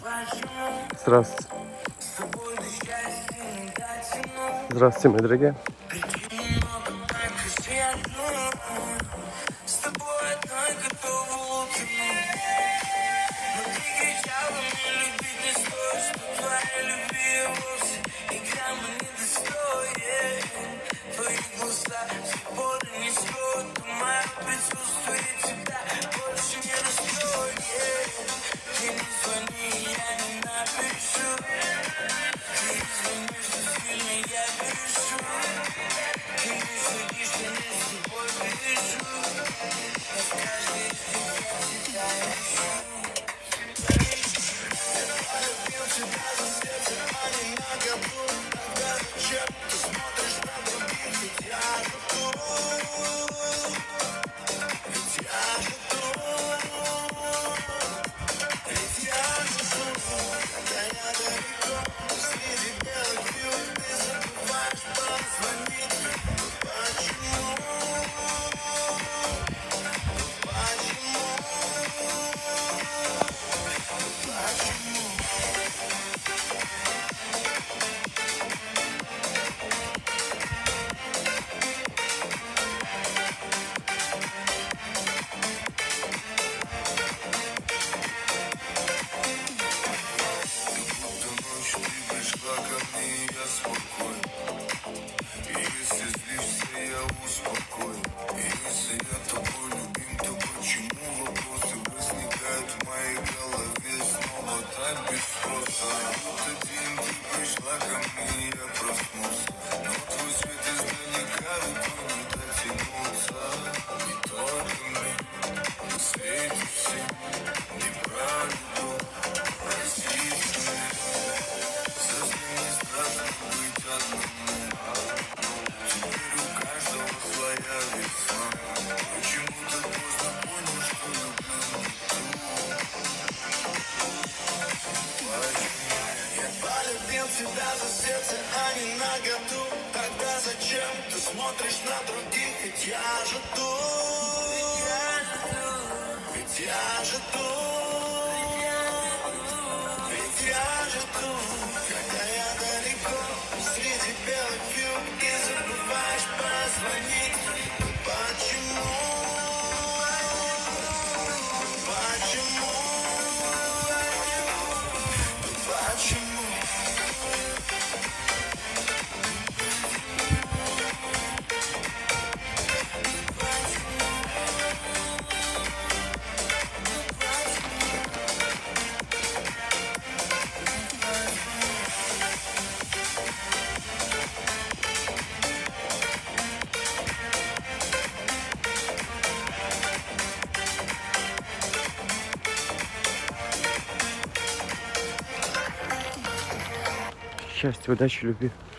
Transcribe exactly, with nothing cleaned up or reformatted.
Здравствуйте. Здравствуйте, мои дорогие. Тебя за сердце, а не на году. Тогда зачем ты смотришь на других? Ведь я жду, ведь я жду, ведь я жду, когда я далеко среди белых вьюг и забываешь позвонить. Почему? Почему? Почему? Счастья, удачи, любви.